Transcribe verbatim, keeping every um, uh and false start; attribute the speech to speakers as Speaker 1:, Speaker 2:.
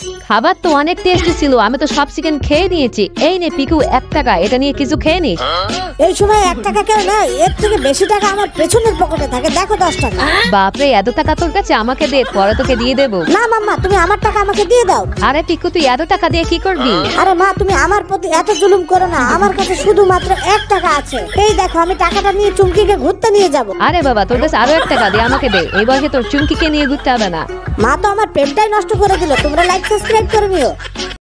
Speaker 1: খাবার তো অনেক টেস্টি ছিল, আমি তো সব চিকেন খেয়ে নিয়েছি। এই নে পিকু এক টাকা, এটা নিয়ে কিছু খেয়ে নিস।
Speaker 2: এই সময় এক টাকা কেউ নয়, এর থেকে বেশি টাকা আমার পেছনের পকেটে থাকে, দেখো দশ টাকা।
Speaker 1: বাপরে, এত টাকা তোর কাছে? আমাকে দে, পরে তোকে দিয়ে দেবো।
Speaker 2: না মাম্মা, তুমি আমার টাকা আমাকে দিয়ে দাও।
Speaker 1: আরে পিকু, তুই এত টাকা দিয়ে কি করবি?
Speaker 2: আরে মা, তুমি আমার প্রতি এত জুলুম করো না, আমার কাছে শুধুমাত্র এক টাকা আছে। এই দেখো, আমি টাকাটা নিয়ে চুমকিকে ঘুরতে নিয়ে যাব।
Speaker 1: আরে বাবা, তোর কাছে আরো এক টাকা দিয়ে আমাকে দে, এই বয়সে তোর চুমকিকে নিয়ে ঘুরতে হবে না।
Speaker 2: মা তো আমার প্রেমটাই নষ্ট করে দিল। তোমরা লাইক সাবস্ক্রাইব করে নিও।